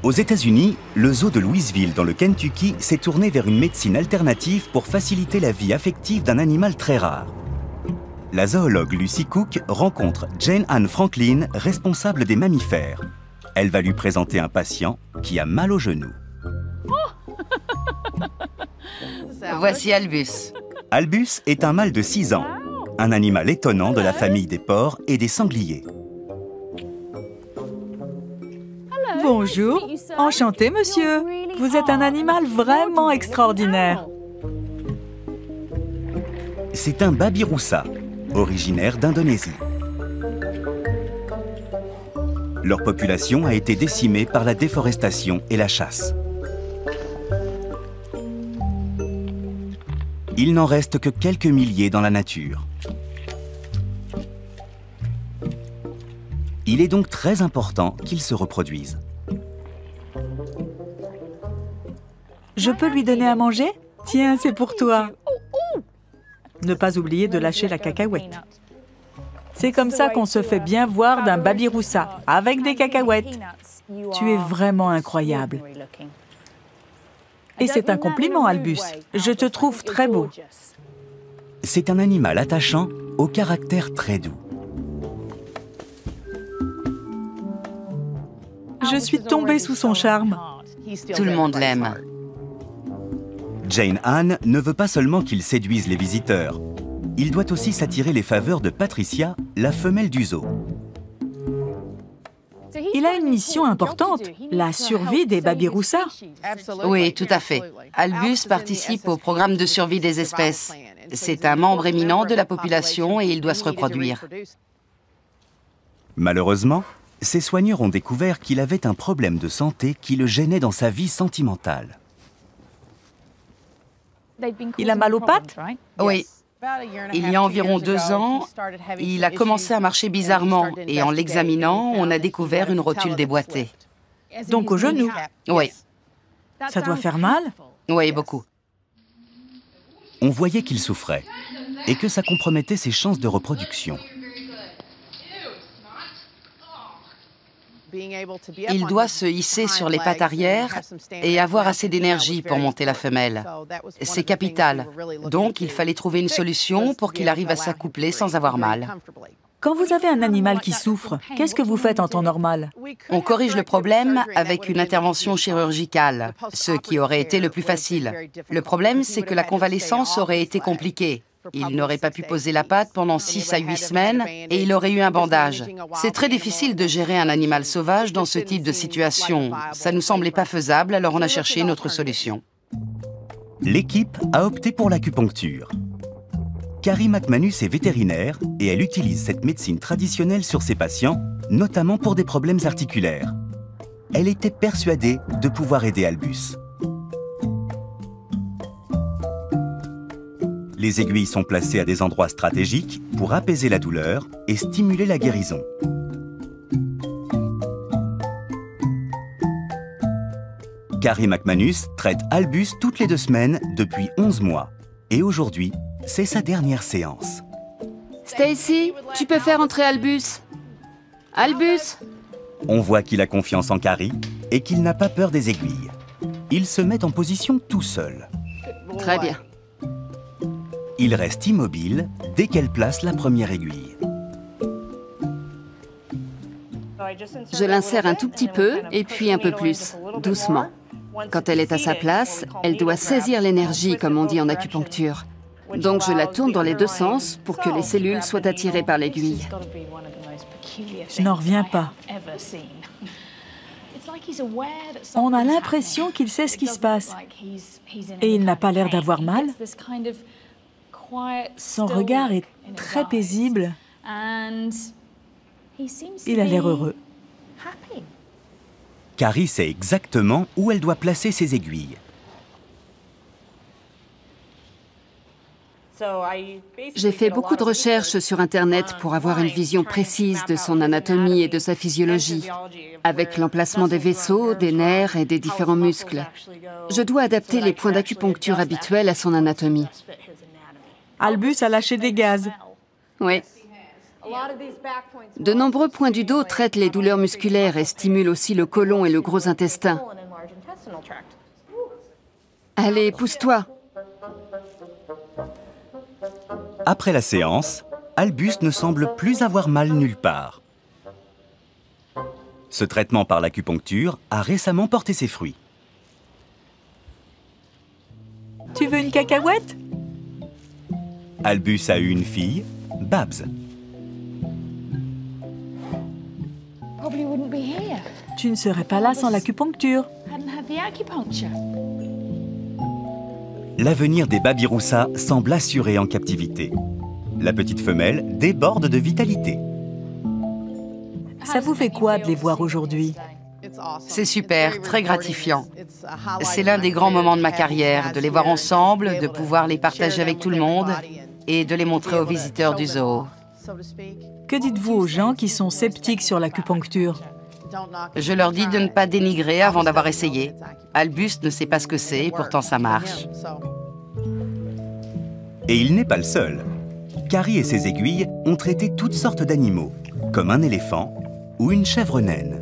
Aux États-Unis, le zoo de Louisville, dans le Kentucky, s'est tourné vers une médecine alternative pour faciliter la vie affective d'un animal très rare. La zoologue Lucy Cook rencontre Jane Ann Franklin, responsable des mammifères. Elle va lui présenter un patient qui a mal au genou. Voici Albus. Albus est un mâle de 6 ans, un animal étonnant de la famille des porcs et des sangliers. Bonjour, enchanté monsieur. Vous êtes un animal vraiment extraordinaire. C'est un babiroussa, originaire d'Indonésie. Leur population a été décimée par la déforestation et la chasse. Il n'en reste que quelques milliers dans la nature. Il est donc très important qu'ils se reproduisent. Je peux lui donner à manger? Tiens, c'est pour toi. Ne pas oublier de lâcher la cacahuète. C'est comme ça qu'on se fait bien voir d'un babiroussa, avec des cacahuètes. Tu es vraiment incroyable. Et c'est un compliment, Albus. Je te trouve très beau. C'est un animal attachant, au caractère très doux. Je suis tombée sous son charme. Tout le monde l'aime. Jane Ann ne veut pas seulement qu'il séduise les visiteurs. Il doit aussi s'attirer les faveurs de Patricia, la femelle du zoo. Il a une mission importante, la survie des babiroussas. Oui, tout à fait. Albus participe au programme de survie des espèces. C'est un membre éminent de la population et il doit se reproduire. Malheureusement, ses soigneurs ont découvert qu'il avait un problème de santé qui le gênait dans sa vie sentimentale. Il a mal aux pattes? Oui. Il y a environ 2 ans, il a commencé à marcher bizarrement et en l'examinant, on a découvert une rotule déboîtée. Donc au genou? Oui. Ça doit faire mal? Oui, beaucoup. On voyait qu'il souffrait et que ça compromettait ses chances de reproduction. Il doit se hisser sur les pattes arrière et avoir assez d'énergie pour monter la femelle. C'est capital. Donc, il fallait trouver une solution pour qu'il arrive à s'accoupler sans avoir mal. Quand vous avez un animal qui souffre, qu'est-ce que vous faites en temps normal? On corrige le problème avec une intervention chirurgicale, ce qui aurait été le plus facile. Le problème, c'est que la convalescence aurait été compliquée. Il n'aurait pas pu poser la patte pendant 6 à 8 semaines et il aurait eu un bandage. C'est très difficile de gérer un animal sauvage dans ce type de situation. Ça ne nous semblait pas faisable, alors on a cherché une autre solution. L'équipe a opté pour l'acupuncture. Carrie McManus est vétérinaire et elle utilise cette médecine traditionnelle sur ses patients, notamment pour des problèmes articulaires. Elle était persuadée de pouvoir aider Albus. Les aiguilles sont placées à des endroits stratégiques pour apaiser la douleur et stimuler la guérison. Carrie McManus traite Albus toutes les 2 semaines depuis 11 mois. Et aujourd'hui, c'est sa dernière séance. Stacy, tu peux faire entrer Albus? Albus? On voit qu'il a confiance en Carrie et qu'il n'a pas peur des aiguilles. Il se met en position tout seul. Très bien. Il reste immobile dès qu'elle place la première aiguille. Je l'insère un tout petit peu et puis un peu plus, doucement. Quand elle est à sa place, elle doit saisir l'énergie, comme on dit en acupuncture. Donc je la tourne dans les 2 sens pour que les cellules soient attirées par l'aiguille. Je n'en reviens pas. On a l'impression qu'il sait ce qui se passe. Et il n'a pas l'air d'avoir mal. Son regard est très paisible. Il a l'air heureux. Carrie sait exactement où elle doit placer ses aiguilles. J'ai fait beaucoup de recherches sur Internet pour avoir une vision précise de son anatomie et de sa physiologie, avec l'emplacement des vaisseaux, des nerfs et des différents muscles. Je dois adapter les points d'acupuncture habituels à son anatomie. Albus a lâché des gaz. Oui. De nombreux points du dos traitent les douleurs musculaires et stimulent aussi le côlon et le gros intestin. Allez, pousse-toi. Après la séance, Albus ne semble plus avoir mal nulle part. Ce traitement par l'acupuncture a récemment porté ses fruits. Tu veux une cacahuète? Albus a eu une fille, Babs. Tu ne serais pas là sans l'acupuncture. L'avenir des babiroussas semble assuré en captivité. La petite femelle déborde de vitalité. Ça vous fait quoi de les voir aujourd'hui? C'est super, très gratifiant. C'est l'un des grands moments de ma carrière, de les voir ensemble, de pouvoir les partager avec tout le monde et de les montrer aux visiteurs du zoo. Que dites-vous aux gens qui sont sceptiques sur l'acupuncture? Je leur dis de ne pas dénigrer avant d'avoir essayé. Albus ne sait pas ce que c'est, et pourtant ça marche. Et il n'est pas le seul. Carrie et ses aiguilles ont traité toutes sortes d'animaux, comme un éléphant ou une chèvre naine.